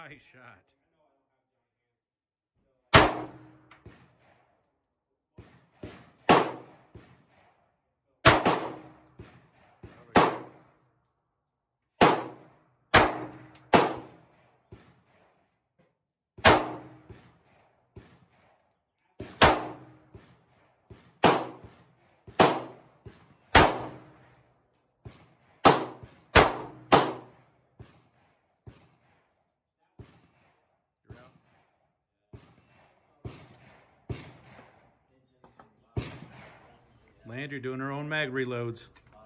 Nice shot. Landry doing her own mag reloads.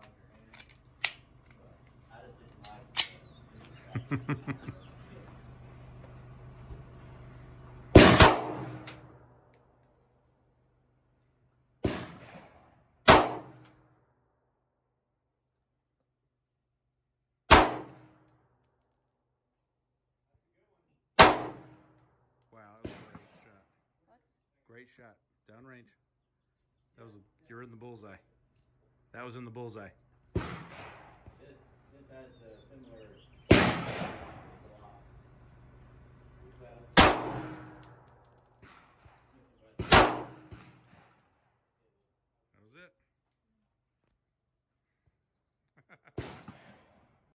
Wow, that was a great shot. What? Great shot. Downrange. That was you're in the bullseye. That was in the bullseye. This has a similar